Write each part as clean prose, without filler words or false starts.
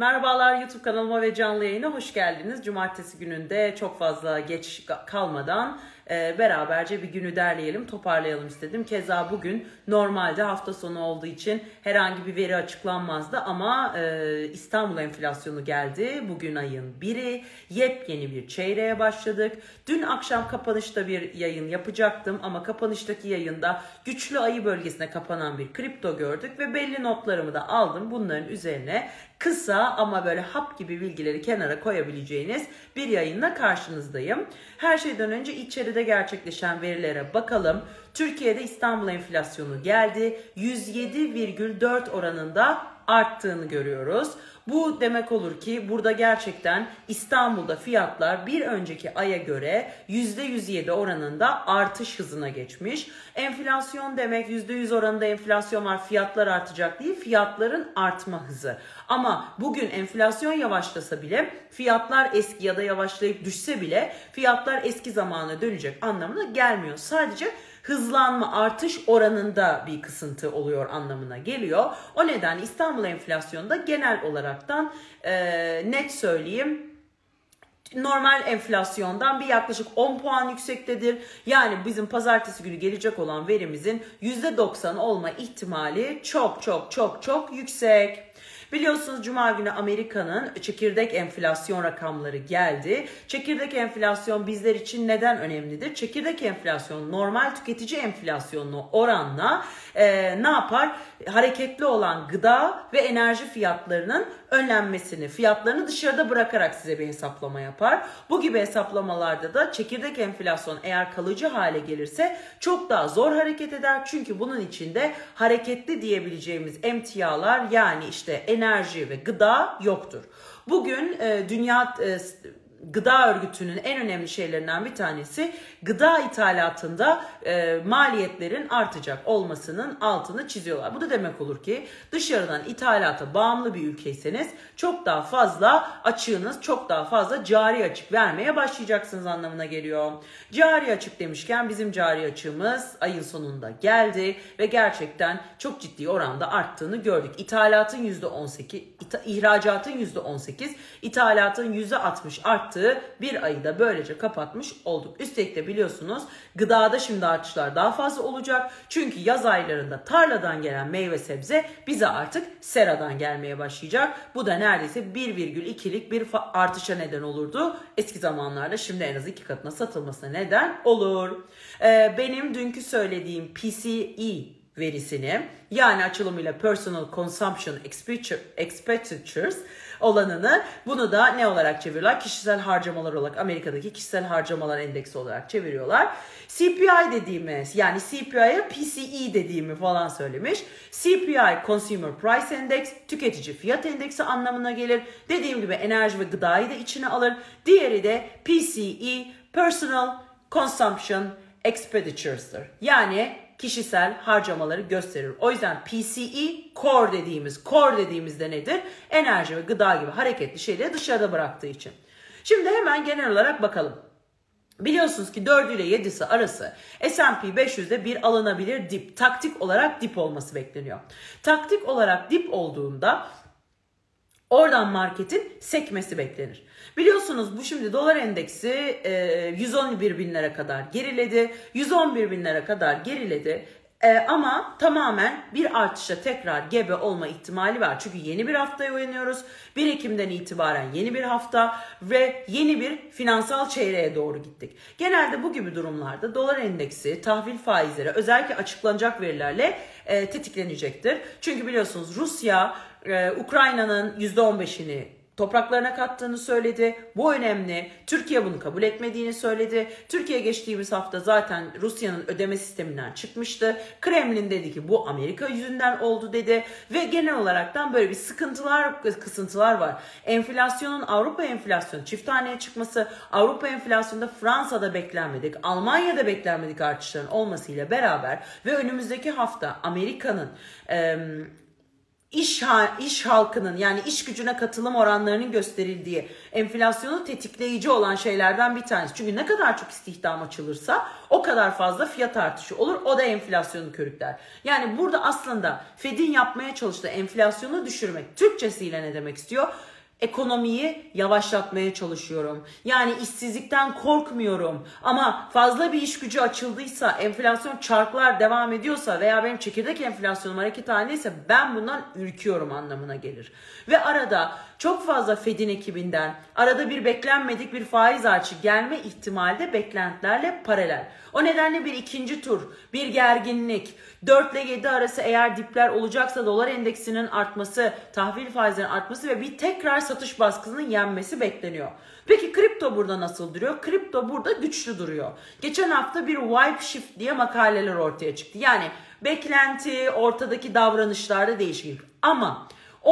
Merhabalar, YouTube kanalıma ve canlı yayına hoş geldiniz. Cumartesi gününde çok fazla geç kalmadan beraberce bir günü derleyelim, toparlayalım istedim. Keza bugün normalde hafta sonu olduğu için herhangi bir veri açıklanmazdı ama İstanbul enflasyonu geldi. Bugün ayın 1'i, yepyeni bir çeyreğe başladık. Dün akşam kapanışta bir yayın yapacaktım ama kapanıştaki yayında güçlü ayı bölgesine kapanan bir kripto gördük ve belli notlarımı da aldım. Bunların üzerine kısa ama böyle hap gibi bilgileri kenara koyabileceğiniz bir yayınla karşınızdayım. Her şeyden önce içeride gerçekleşen verilere bakalım. Türkiye'de İstanbul enflasyonu geldi. 107,4 oranında arttığını görüyoruz. Bu demek olur ki burada gerçekten İstanbul'da fiyatlar bir önceki aya göre %107 oranında artış hızına geçmiş. Enflasyon demek %100 oranında enflasyon var, fiyatlar artacak değil, fiyatların artma hızı. Ama bugün enflasyon yavaşlasa bile fiyatlar eski ya da yavaşlayıp düşse bile fiyatlar eski zamana dönecek anlamına gelmiyor. Sadece hızlanma, artış oranında bir kısıntı oluyor anlamına geliyor. O nedenle İstanbul enflasyonunda genel olaraktan net söyleyeyim, normal enflasyondan bir yaklaşık 10 puan yüksektedir. Yani bizim pazartesi günü gelecek olan verimizin %90 olma ihtimali çok yüksek. Biliyorsunuz Cuma günü Amerika'nın çekirdek enflasyon rakamları geldi. Çekirdek enflasyon bizler için neden önemlidir? Çekirdek enflasyon normal tüketici enflasyonuna oranla ne yapar? Hareketli olan gıda ve enerji fiyatlarının önlenmesini, fiyatlarını dışarıda bırakarak size bir hesaplama yapar. Bu gibi hesaplamalarda da çekirdek enflasyon eğer kalıcı hale gelirse çok daha zor hareket eder. Çünkü bunun içinde hareketli diyebileceğimiz emtialar, yani işte enerji ve gıda yoktur. Bugün Dünya Gıda Örgütü'nün en önemli şeylerinden bir tanesi gıda ithalatında maliyetlerin artacak olmasının altını çiziyorlar. Bu da demek olur ki dışarıdan ithalata bağımlı bir ülkeyseniz çok daha fazla açığınız, çok daha fazla cari açık vermeye başlayacaksınız anlamına geliyor. Cari açık demişken bizim cari açığımız ayın sonunda geldi ve gerçekten çok ciddi oranda arttığını gördük. İthalatın %18, ihracatın %18, ithalatın %60 arttı. Bir ayı da böylece kapatmış olduk. Üstelik de biliyorsunuz gıdada şimdi artışlar daha fazla olacak. Çünkü yaz aylarında tarladan gelen meyve sebze bize artık seradan gelmeye başlayacak. Bu da neredeyse 1,2'lik bir artışa neden olurdu. Eski zamanlarda şimdi en az 2 katına satılmasına neden olur. Benim dünkü söylediğim PCE verisini, yani açılımıyla Personal Consumption Expenditures olanını, bunu da ne olarak çeviriyorlar? Kişisel harcamalar olarak, Amerika'daki kişisel harcamalar endeksi olarak çeviriyorlar. CPI dediğimiz, yani CPI'ye PCE dediğimi falan söylemiş. CPI Consumer Price Index, tüketici fiyat endeksi anlamına gelir. Dediğim gibi enerji ve gıdayı da içine alır. Diğeri de PCE Personal Consumption Expenditures'tır. Yani kişisel harcamaları gösterir. O yüzden PCE core dediğimiz de nedir? Enerji ve gıda gibi hareketli şeyleri dışarıda bıraktığı için. Şimdi hemen genel olarak bakalım. Biliyorsunuz ki 4 ile 7'si arası S&P 500'de bir alınabilir dip, taktik olarak dip olması bekleniyor. Taktik olarak dip olduğunda oradan marketin sekmesi beklenir. Biliyorsunuz bu şimdi dolar endeksi 111 binlere kadar geriledi. 111 binlere kadar geriledi. Ama tamamen bir artışa tekrar gebe olma ihtimali var. Çünkü yeni bir haftaya uyanıyoruz. 1 Ekim'den itibaren yeni bir hafta ve yeni bir finansal çeyreğe doğru gittik. Genelde bu gibi durumlarda dolar endeksi, tahvil faizleri özellikle açıklanacak verilerle tetiklenecektir. Çünkü biliyorsunuz Rusya Ukrayna'nın %15'ini topraklarına kattığını söyledi. Bu önemli. Türkiye bunu kabul etmediğini söyledi. Türkiye geçtiğimiz hafta zaten Rusya'nın ödeme sisteminden çıkmıştı. Kremlin dedi ki bu Amerika yüzünden oldu dedi. Ve genel olaraktan böyle bir kısıntılar var. Enflasyonun, Avrupa enflasyonu çift haneye çıkması, Avrupa enflasyonunda Fransa'da beklenmedik, Almanya'da beklenmedik artışların olmasıyla beraber ve önümüzdeki hafta Amerika'nın İş halkının, yani iş gücüne katılım oranlarının gösterildiği enflasyonu tetikleyici olan şeylerden bir tanesi. Çünkü ne kadar çok istihdam açılırsa o kadar fazla fiyat artışı olur. O da enflasyonu körükler. Yani burada aslında Fed'in yapmaya çalıştığı enflasyonu düşürmek. Türkçesiyle ne demek istiyor? ekonomiyi yavaşlatmaya çalışıyorum. Yani işsizlikten korkmuyorum ama fazla bir iş gücü açıldıysa, enflasyon çarklar devam ediyorsa veya benim çekirdek enflasyonum hareket halindeyse ben bundan ürküyorum anlamına gelir. Ve arada çok fazla Fed'in ekibinden arada bir beklenmedik bir faiz artışı gelme ihtimali de beklentilerle paralel. O nedenle bir ikinci tur, bir gerginlik, 4 ile 7 arası eğer dipler olacaksa dolar endeksinin artması, tahvil faizlerinin artması ve bir tekrar satış baskısının yenmesi bekleniyor. Peki kripto burada nasıl duruyor? Kripto burada güçlü duruyor. Geçen hafta bir wipe shift diye makaleler ortaya çıktı. Yani beklenti, ortadaki davranışlarda değişiklik. Ama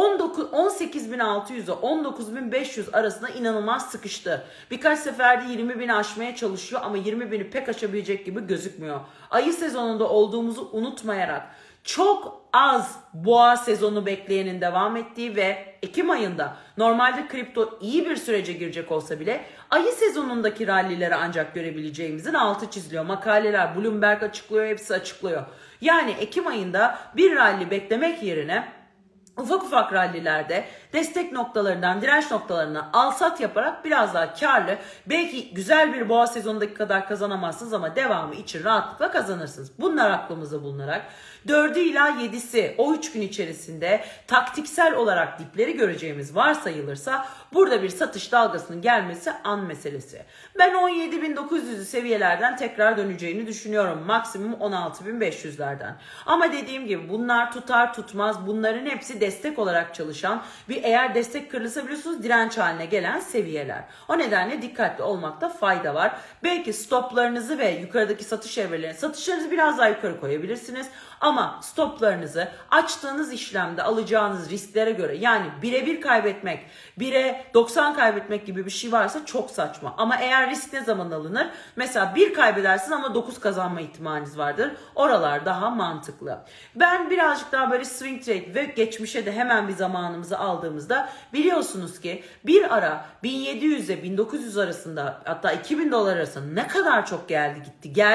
18.600'e 19.500 arasında inanılmaz sıkıştı. Birkaç seferde 20.000'i aşmaya çalışıyor ama 20.000'i pek aşabilecek gibi gözükmüyor. Ayı sezonunda olduğumuzu unutmayarak çok az boğa sezonu bekleyenin devam ettiği ve Ekim ayında normalde kripto iyi bir sürece girecek olsa bile ayı sezonundaki rallileri ancak görebileceğimizin altı çiziliyor. Makaleler, Bloomberg açıklıyor, hepsi açıklıyor. Yani Ekim ayında bir ralli beklemek yerine ufak ufak rallilerde destek noktalarından direnç noktalarına al-sat yaparak biraz daha karlı, belki güzel bir boğa sezonundaki kadar kazanamazsınız ama devamı için rahatlıkla kazanırsınız. Bunlar aklımızda bulunarak 4'ü ila 7'si o 3 gün içerisinde taktiksel olarak dipleri göreceğimiz varsayılırsa burada bir satış dalgasının gelmesi an meselesi. Ben 17.900'lü seviyelerden tekrar döneceğini düşünüyorum. Maksimum 16.500'lerden. Ama dediğim gibi bunlar tutar tutmaz, bunların hepsi destek olarak çalışan bir, eğer destek kırılırsa biliyorsunuz direnç haline gelen seviyeler. O nedenle dikkatli olmakta fayda var. Belki stoplarınızı ve yukarıdaki satış evrelerini, satışlarınızı biraz daha yukarı koyabilirsiniz. Ama stoplarınızı açtığınız işlemde alacağınız risklere göre, yani 1'e 1 kaybetmek, 1'e 90 kaybetmek gibi bir şey varsa çok saçma. Ama eğer risk ne zaman alınır? Mesela 1 kaybedersiniz ama 9 kazanma ihtimaliniz vardır. Oralar daha mantıklı. Ben birazcık daha böyle swing trade ve geçmişe de hemen bir zamanımızı aldığımızda biliyorsunuz ki bir ara 1700 ile 1900 arasında, hatta 2000 dolar arasında ne kadar çok geldi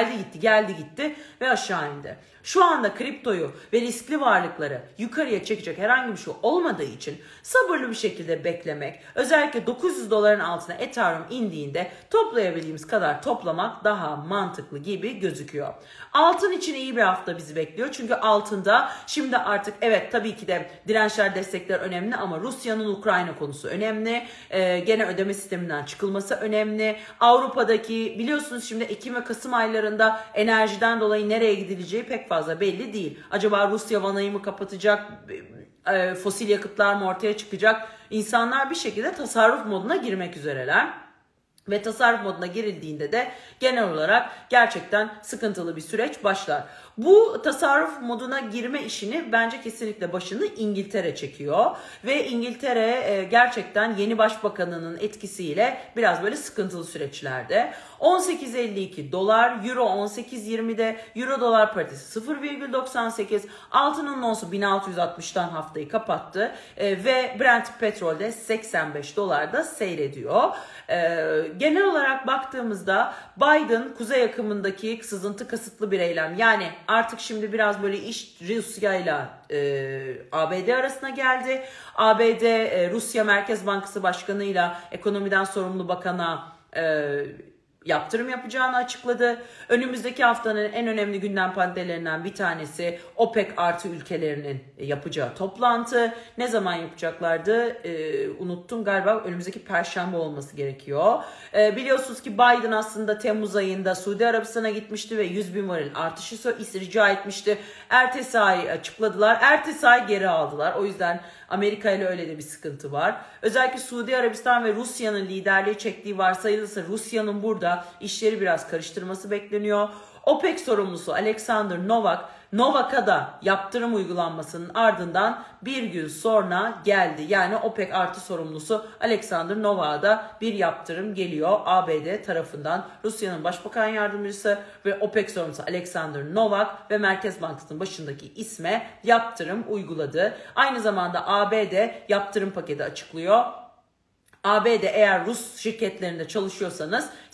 gitti ve aşağı indi. Şu anda kriptoyu ve riskli varlıkları yukarıya çekecek herhangi bir şey olmadığı için sabırlı bir şekilde beklemek, özellikle 900 doların altına Ethereum indiğinde toplayabildiğimiz kadar toplamak daha mantıklı gibi gözüküyor. Altın için iyi bir hafta bizi bekliyor. Çünkü altında şimdi artık evet tabii ki de dirençler, destekler önemli ama Rusya'nın Ukrayna konusu önemli. Gene ödeme sisteminden çıkılması önemli. Avrupa'daki biliyorsunuz şimdi Ekim ve Kasım aylarında enerjiden dolayı nereye gidileceği pek fazla belli değil. Acaba Rusya vanayı mı kapatacak? Fosil yakıtlar mı ortaya çıkacak? İnsanlar bir şekilde tasarruf moduna girmek üzereler. Ve tasarruf moduna girildiğinde de genel olarak gerçekten sıkıntılı bir süreç başlar. Bu tasarruf moduna girme işini bence kesinlikle başını İngiltere çekiyor. Ve İngiltere gerçekten yeni başbakanının etkisiyle biraz böyle sıkıntılı süreçlerde. 18.52 dolar, euro 18.20'de, euro dolar paritesi 0,98, altının onsu 1660'tan haftayı kapattı ve Brent petrol de 85 dolarda seyrediyor. Genel olarak baktığımızda Biden kuzey akımındaki sızıntı kasıtlı bir eylem, yani artık şimdi biraz böyle iş Rusya ile ABD arasına geldi. ABD Rusya Merkez Bankası Başkanı ile ekonomiden sorumlu bakana yaptırım yapacağını açıkladı. Önümüzdeki haftanın en önemli gündem maddelerinden bir tanesi OPEC artı ülkelerinin yapacağı toplantı. Ne zaman yapacaklardı? Unuttum, galiba önümüzdeki Perşembe olması gerekiyor. Biliyorsunuz ki Biden aslında Temmuz ayında Suudi Arabistan'a gitmişti ve 100.000 varil artışı rica etmişti. Ertesi ay açıkladılar. Ertesi ay geri aldılar. O yüzden Amerika ile öyle de bir sıkıntı var. Özellikle Suudi Arabistan ve Rusya'nın liderliği çektiği varsayılırsa Rusya'nın burada işleri biraz karıştırması bekleniyor. OPEC sorumlusu Alexander Novak'a da yaptırım uygulanmasının ardından bir gün sonra geldi. Yani OPEC artı sorumlusu Alexander Novak'a da bir yaptırım geliyor ABD tarafından. Rusya'nın Başbakan Yardımcısı ve OPEC sorumlusu Alexander Novak ve Merkez Bankası'nın başındaki isme yaptırım uyguladı. Aynı zamanda ABD yaptırım paketi açıklıyor. ABD eğer Rus şirketlerinde çalışıyorsanız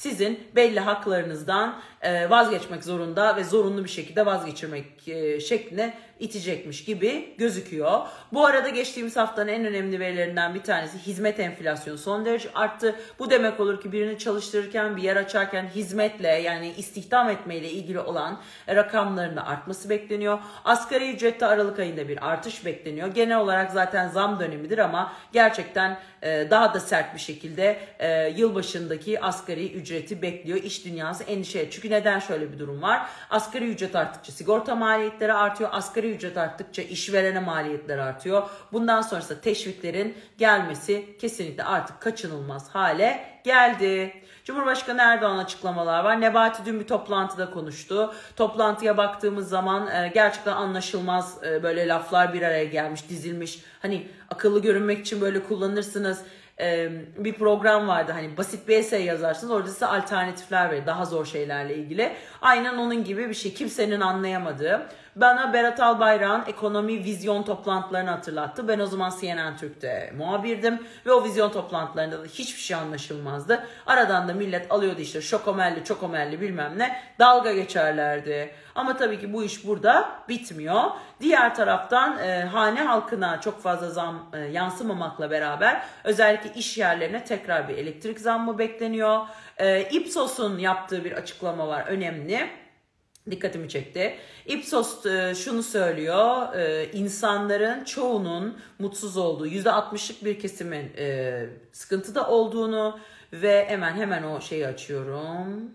sizin belli haklarınızdan vazgeçmek zorunda ve zorunlu bir şekilde vazgeçirmek şekline itecekmiş gibi gözüküyor. Bu arada geçtiğimiz haftanın en önemli verilerinden bir tanesi hizmet enflasyonu son derece arttı. Bu demek olur ki birini çalıştırırken, bir yer açarken hizmetle yani istihdam etmeyle ilgili olan rakamların da artması bekleniyor. Asgari ücrette Aralık ayında bir artış bekleniyor. Genel olarak zaten zam dönemidir ama gerçekten daha da sert bir şekilde yılbaşındaki asgari ücreti bekliyor. İş dünyası endişeli. Çünkü neden şöyle bir durum var? Asgari ücret arttıkça sigorta maliyetleri artıyor. Asgari ücret arttıkça işverene maliyetler artıyor. Bundan sonrası teşviklerin gelmesi kesinlikle artık kaçınılmaz hale geldi. Cumhurbaşkanı Erdoğan açıklamalar var. Nebati dün bir toplantıda konuştu. Toplantıya baktığımız zaman gerçekten anlaşılmaz böyle laflar bir araya gelmiş, dizilmiş. Hani akıllı görünmek için böyle kullanırsınız. Bir program vardı, hani basit bir essay yazarsınız, orada size alternatifler verir daha zor şeylerle ilgili. Aynen onun gibi bir şey, kimsenin anlayamadığı. Bana Berat Albayrak'ın ekonomi vizyon toplantılarını hatırlattı. Ben o zaman CNN Türk'te muhabirdim ve o vizyon toplantılarında da hiçbir şey anlaşılmazdı. Aradan da millet alıyordu işte şokomelli çokomelli bilmem ne, dalga geçerlerdi. Ama tabii ki bu iş burada bitmiyor. Diğer taraftan hane halkına çok fazla zam yansımamakla beraber özellikle iş yerlerine tekrar bir elektrik zammı bekleniyor. Ipsos'un yaptığı bir açıklama var, önemli. Dikkatimi çekti. Ipsos şunu söylüyor, insanların çoğunun mutsuz olduğu, %60'lık bir kesimin sıkıntıda olduğunu ve hemen o şeyi açıyorum.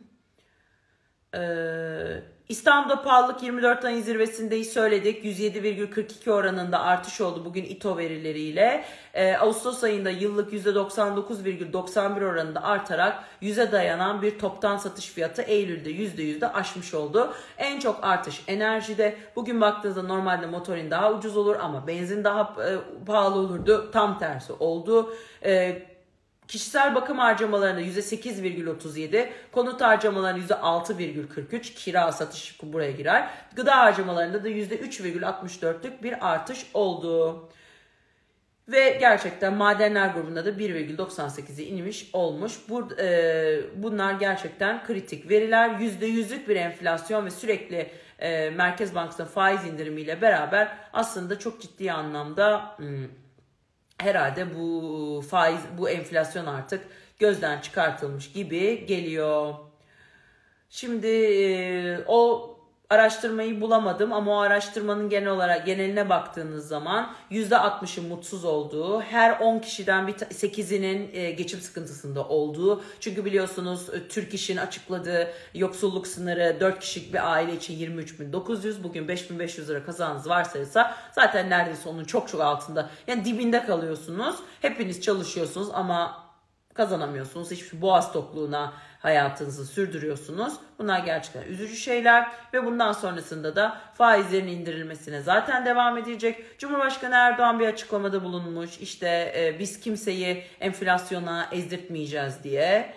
İstanbul'da pahalılık 24 ayın zirvesindeyiz söyledik. 107,42 oranında artış oldu bugün İTO verileriyle. Ağustos ayında yıllık %99,91 oranında artarak 100'e dayanan bir toptan satış fiyatı Eylül'de %100'de aşmış oldu. En çok artış enerjide. Bugün baktığınızda normalde motorin daha ucuz olur ama benzin daha pahalı olurdu. Tam tersi oldu. Kişisel bakım harcamalarında %8,37, konut harcamalarında %6,43, kira satış buraya girer. Gıda harcamalarında da %3,64'lük bir artış oldu. Ve gerçekten madenler grubunda da 1,98'e inmiş olmuş. Bunlar gerçekten kritik veriler. %100'lük bir enflasyon ve sürekli Merkez Bankası'nın faiz indirimiyle beraber aslında çok ciddi anlamda herhalde bu enflasyon artık gözden çıkartılmış gibi geliyor. Şimdi o araştırmayı bulamadım ama o araştırmanın geneline baktığınız zaman %60'ın mutsuz olduğu, her 10 kişiden 8'inin geçim sıkıntısında olduğu. Çünkü biliyorsunuz Türk İş'in açıkladığı yoksulluk sınırı 4 kişilik bir aile için 23.900, bugün 5.500 lira kazanınız varsayılsa zaten neredeyse onun çok altında. Yani dibinde kalıyorsunuz. Hepiniz çalışıyorsunuz ama kazanamıyorsunuz. Hiçbir boğaz tokluğuna hayatınızı sürdürüyorsunuz. Bunlar gerçekten üzücü şeyler ve bundan sonrasında da faizlerin indirilmesine zaten devam edilecek. Cumhurbaşkanı Erdoğan bir açıklamada bulunmuş. İşte biz kimseyi enflasyona ezdirtmeyeceğiz diye.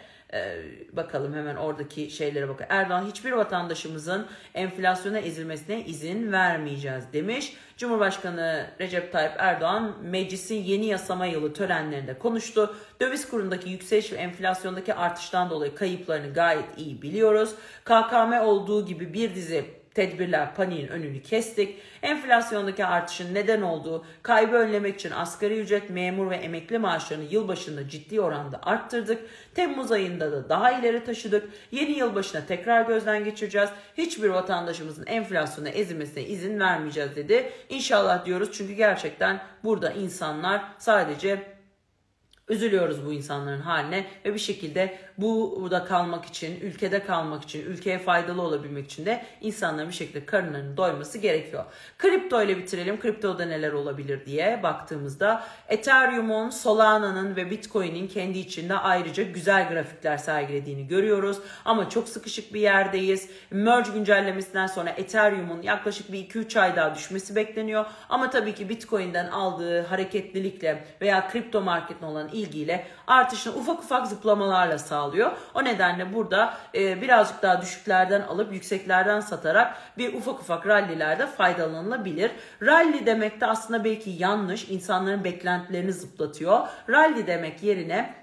Bakalım hemen oradaki şeylere bakalım. Erdoğan hiçbir vatandaşımızın enflasyona ezilmesine izin vermeyeceğiz demiş. Cumhurbaşkanı Recep Tayyip Erdoğan meclisin yeni yasama yılı törenlerinde konuştu. Döviz kurundaki yükseliş ve enflasyondaki artıştan dolayı kayıplarını gayet iyi biliyoruz. KKM olduğu gibi bir dizi tedbirler paniğin önünü kestik. Enflasyondaki artışın neden olduğu kaybı önlemek için asgari ücret, memur ve emekli maaşlarını yılbaşında ciddi oranda arttırdık. Temmuz ayında da daha ileri taşıdık. Yeni yılbaşına tekrar gözden geçireceğiz. Hiçbir vatandaşımızın enflasyona ezilmesine izin vermeyeceğiz dedi. İnşallah diyoruz çünkü gerçekten burada insanlar sadece üzülüyoruz bu insanların haline ve bir şekilde burada kalmak için, ülkede kalmak için, ülkeye faydalı olabilmek için de insanların bir şekilde karınlarının doyması gerekiyor. Kripto ile bitirelim. Kriptoda neler olabilir diye baktığımızda Ethereum'un, Solana'nın ve Bitcoin'in kendi içinde ayrıca güzel grafikler sergilediğini görüyoruz. Ama çok sıkışık bir yerdeyiz. Merge güncellemesinden sonra Ethereum'un yaklaşık bir 2-3 ay daha düşmesi bekleniyor. Ama tabii ki Bitcoin'den aldığı hareketlilikle veya kripto marketine olan ilgiyle artışını ufak zıplamalarla sağlıyor. O nedenle burada birazcık daha düşüklerden alıp yükseklerden satarak bir ufak rallilerde faydalanılabilir. Rally demek de aslında belki yanlış, insanların beklentilerini zıplatıyor. Rally demek yerine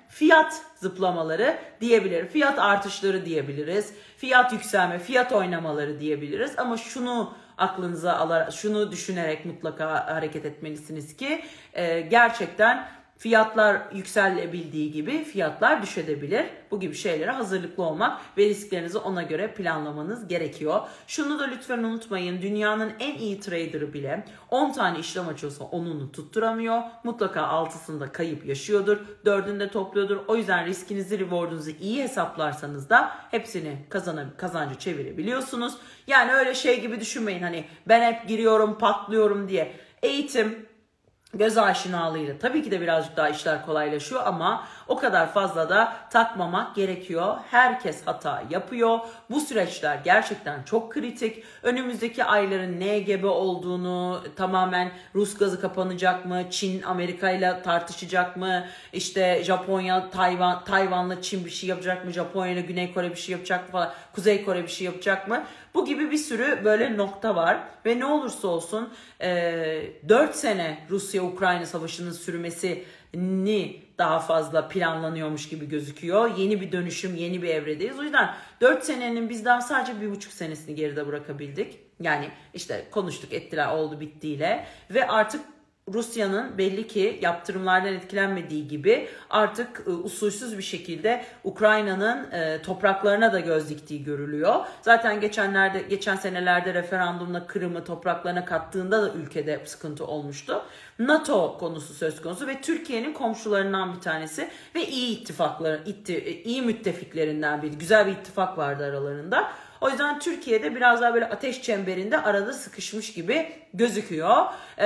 fiyat zıplamaları diyebilir. Fiyat artışları diyebiliriz. Fiyat yükselme, fiyat oynamaları diyebiliriz. Ama şunu aklınıza alarak, şunu düşünerek mutlaka hareket etmelisiniz ki gerçekten fiyatlar yükselebildiği gibi fiyatlar düşebilir. Bu gibi şeylere hazırlıklı olmak ve risklerinizi ona göre planlamanız gerekiyor. Şunu da lütfen unutmayın. Dünyanın en iyi trader'ı bile 10 tane işlem açıyorsa 10'unu tutturamıyor. Mutlaka 6'sında kayıp yaşıyordur. 4'ünde topluyordur. O yüzden riskinizi, reward'unuzu iyi hesaplarsanız da hepsini kazancı çevirebiliyorsunuz. Yani öyle şey gibi düşünmeyin, hani ben hep giriyorum, patlıyorum diye. Eğitim, göz aşinalığıyla tabii ki de birazcık daha işler kolaylaşıyor ama o kadar fazla da takmamak gerekiyor. Herkes hata yapıyor. Bu süreçler gerçekten çok kritik. Önümüzdeki ayların neye gebe olduğunu, tamamen Rus gazı kapanacak mı, Çin Amerika ile tartışacak mı, işte Japonya Tayvan'la Çin bir şey yapacak mı, Japonya ile Güney Kore bir şey yapacak mı falan, Kuzey Kore bir şey yapacak mı? Bu gibi bir sürü böyle nokta var ve ne olursa olsun 4 sene Rusya-Ukrayna savaşının sürmesini daha fazla planlanıyormuş gibi gözüküyor. Yeni bir dönüşüm, yeni bir evredeyiz. O yüzden 4 senenin biz daha sadece 1,5 senesini geride bırakabildik. Yani işte konuştuk, ettiler, oldu bittiyle ve artık Rusya'nın belli ki yaptırımlardan etkilenmediği gibi artık usulsüz bir şekilde Ukrayna'nın topraklarına da göz diktiği görülüyor. Zaten geçen senelerde referandumla Kırım'ı topraklarına kattığında da ülkede sıkıntı olmuştu. NATO konusu söz konusu ve Türkiye'nin komşularından bir tanesi ve iyi müttefiklerinden biri. Güzel bir ittifak vardı aralarında. O yüzden Türkiye'de biraz daha böyle ateş çemberinde arada sıkışmış gibi gözüküyor.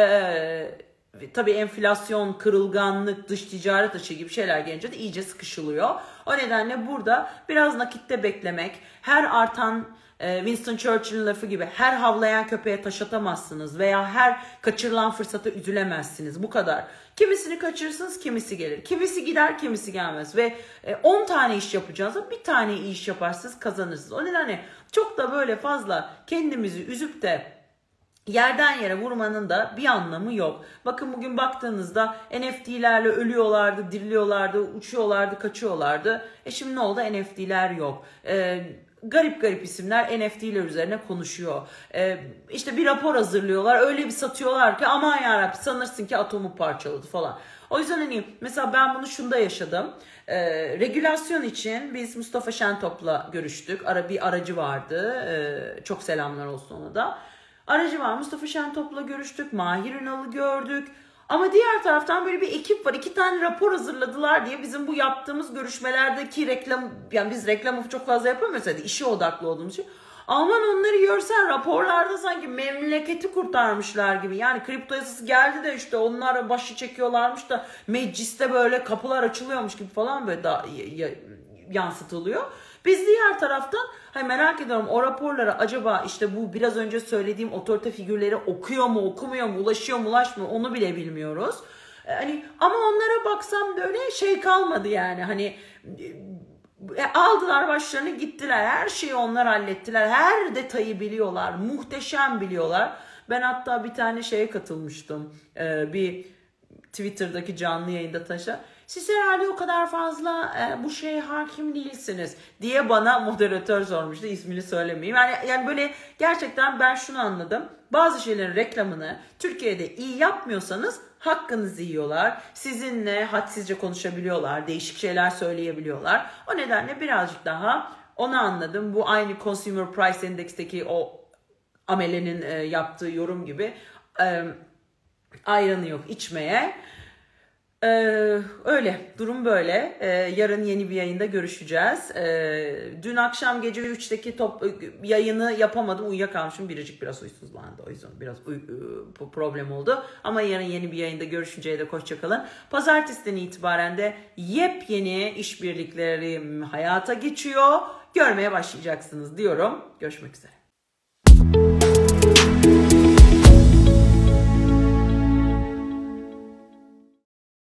Tabii enflasyon, kırılganlık, dış ticaret açığı gibi şeyler gelince de iyice sıkışılıyor. O nedenle burada biraz nakitte beklemek, her artan Winston Churchill'in lafı gibi her havlayan köpeğe taş atamazsınız veya her kaçırılan fırsata üzülemezsiniz. Bu kadar. Kimisini kaçırırsınız, kimisi gelir. Kimisi gider, kimisi gelmez. Ve 10 tane iş yapacağınızda bir tane iş yaparsınız, kazanırsınız. O nedenle çok da böyle fazla kendimizi üzüp de yerden yere vurmanın da bir anlamı yok. Bakın bugün baktığınızda NFT'lerle ölüyorlardı, diriliyorlardı, uçuyorlardı, kaçıyorlardı. Şimdi ne oldu? NFT'ler yok. Garip isimler NFT'ler üzerine konuşuyor. İşte bir rapor hazırlıyorlar. Öyle bir satıyorlar ki aman yarabbim sanırsın ki atomu parçaladı falan. O yüzden hani mesela ben bunu şunda yaşadım. Regülasyon için biz Mustafa Şentop'la görüştük. Bir aracı vardı. Çok selamlar olsun ona da. Aracı var. Mustafa Şentop'la görüştük. Mahir Ünal'ı gördük. Ama diğer taraftan böyle bir ekip var. 2 tane rapor hazırladılar diye bizim bu yaptığımız görüşmelerdeki reklam, yani biz reklamı çok fazla yapamıyoruz. Hadi işe odaklı olduğumuz için. Aman onları görsen raporlarda sanki memleketi kurtarmışlar gibi. Yani kripto yasası geldi de işte onlar başı çekiyorlarmış da mecliste böyle kapılar açılıyormuş gibi falan böyle yansıtılıyor. Biz diğer taraftan merak ediyorum o raporlara acaba işte bu biraz önce söylediğim otorite figürleri okuyor mu, okumuyor mu, ulaşıyor mu, ulaşmıyor mu onu bile bilmiyoruz. Ama onlara baksam da öyle şey kalmadı yani aldılar başlarını gittiler, her şeyi onlar hallettiler, her detayı biliyorlar, muhteşem biliyorlar. Ben hatta bir tane şeye katılmıştım, bir Twitter'daki canlı yayında siz herhalde o kadar fazla bu şeye hakim değilsiniz diye bana moderatör sormuştu. İsmini söylemeyeyim. Yani böyle gerçekten ben şunu anladım. Bazı şeylerin reklamını Türkiye'de iyi yapmıyorsanız hakkınızı yiyorlar. Sizinle hadsizce konuşabiliyorlar. Değişik şeyler söyleyebiliyorlar. O nedenle birazcık daha onu anladım. Bu aynı Consumer Price Index'teki o amelenin yaptığı yorum gibi ayranı yok içmeye. Öyle. Durum böyle. Yarın yeni bir yayında görüşeceğiz. Dün akşam gece 3'teki yayını yapamadım. Uyuyakalmışım. Biricik biraz huysuzlandı. O yüzden biraz problem oldu. Ama yarın yeni bir yayında görüşünceye dek hoşçakalın. Pazartesiden itibaren de yepyeni işbirlikleri hayata geçiyor. Görmeye başlayacaksınız diyorum. Görüşmek üzere.